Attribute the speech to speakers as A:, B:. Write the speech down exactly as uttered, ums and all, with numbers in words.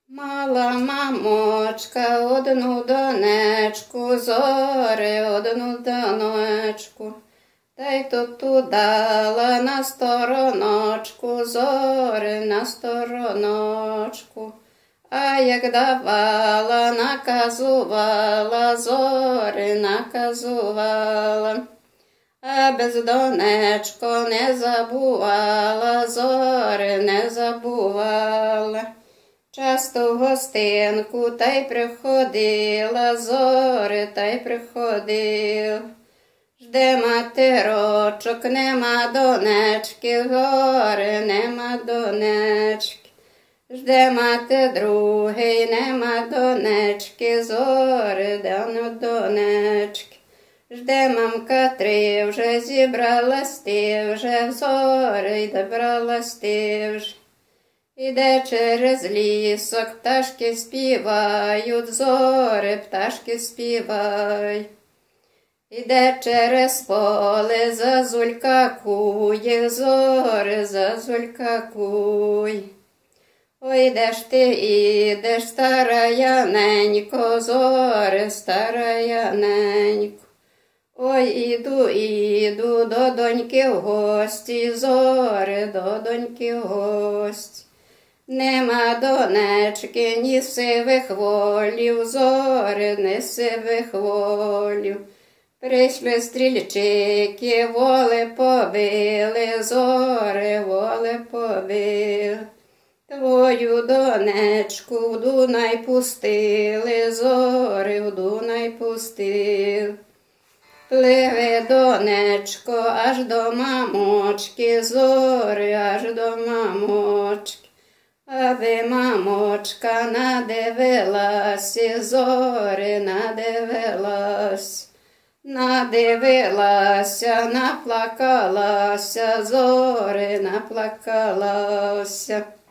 A: Мала мамочка одну донечку, зори одну донечку, та й ту дала на стороночку, зори на стороночку. А як давала, наказувала, зори наказувала. А без донечко не забувала, зори не забувала. Часто в гостинку та й приходила, зори та й приходила. Жде матерочок, нема донечки, зори нема донечки. Жде мати другий, нема донечки, зори дано донечки. Жде мамка три, вже зібралась ти, вже зори й добралась ти вже. Іде через лісок, пташки співають, зори пташки співають. Іде через поле, зазулька кує, зори зазулька кує. Ой, де ж ти ідеш, старая ненько, зори старая ненько. Ой, іду, іду до доньки в гості, зори до доньки в гості. Нема донечки, ні сивих волів, зори не сивих волів. Прийшли стрільчики, воли побили, зори воли побили. Твою донечку в Дунай пустили, зори в Дунай пустили. Пливи, донечко, аж до мамочки, зори аж до мамочки. Аби мамочка надивилася, зори надивилась. Надивилася, наплакалася, зори наплакалася.